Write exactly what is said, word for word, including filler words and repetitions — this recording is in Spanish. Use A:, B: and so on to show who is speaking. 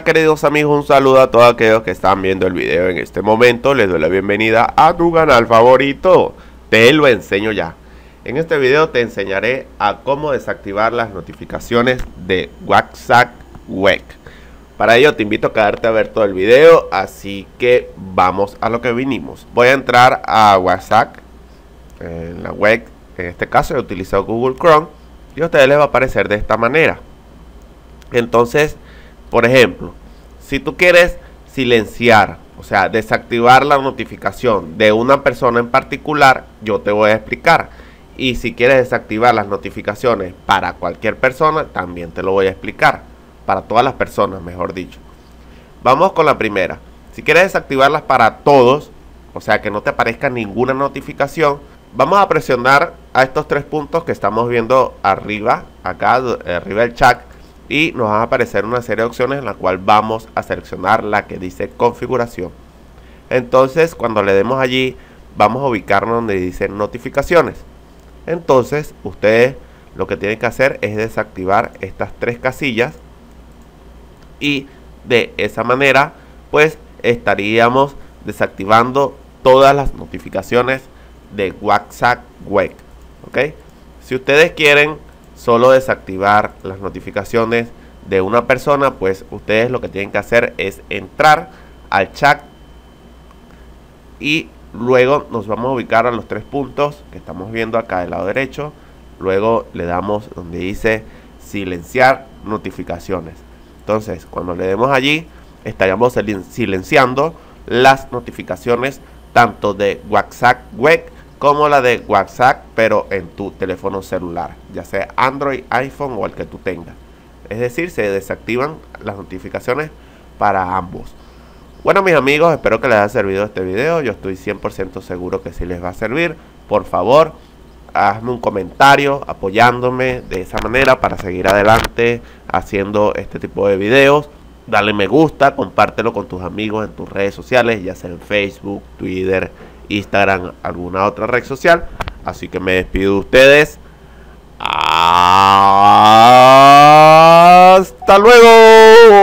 A: queridos amigos, un saludo a todos aquellos que están viendo el video en este momento. Les doy la bienvenida a tu canal favorito. Te lo enseño ya. En este video te enseñaré a cómo desactivar las notificaciones de WhatsApp Web. Para ello te invito a quedarte a ver todo el video, así que vamos a lo que vinimos. Voy a entrar a WhatsApp en la web. En este caso he utilizado Google Chrome y a ustedes les va a aparecer de esta manera. Entonces, por ejemplo, si tú quieres silenciar, o sea, desactivar la notificación de una persona en particular, yo te voy a explicar. Y si quieres desactivar las notificaciones para cualquier persona, también te lo voy a explicar. Para todas las personas, mejor dicho. Vamos con la primera. Si quieres desactivarlas para todos, o sea, que no te aparezca ninguna notificación, vamos a presionar a estos tres puntos que estamos viendo arriba, acá, arriba del chat. Y nos va a aparecer una serie de opciones en la cual vamos a seleccionar la que dice configuración. Entonces, cuando le demos allí, vamos a ubicarnos donde dice notificaciones. Entonces, ustedes lo que tienen que hacer es desactivar estas tres casillas. Y de esa manera, pues, estaríamos desactivando todas las notificaciones de WhatsApp Web. ¿Ok? Si ustedes quieren solo desactivar las notificaciones de una persona, pues ustedes lo que tienen que hacer es entrar al chat y luego nos vamos a ubicar a los tres puntos que estamos viendo acá del lado derecho. Luego le damos donde dice silenciar notificaciones. Entonces, cuando le demos allí, estaríamos silenciando las notificaciones tanto de WhatsApp Web como la de WhatsApp, pero en tu teléfono celular, ya sea Android, iPhone o el que tú tengas. Es decir, se desactivan las notificaciones para ambos. Bueno, mis amigos, espero que les haya servido este video. Yo estoy cien por ciento seguro que sí les va a servir. Por favor, hazme un comentario apoyándome de esa manera para seguir adelante haciendo este tipo de videos. Dale me gusta, compártelo con tus amigos en tus redes sociales, ya sea en Facebook, Twitter, Instagram, alguna otra red social. Así que me despido de ustedes. Hasta luego.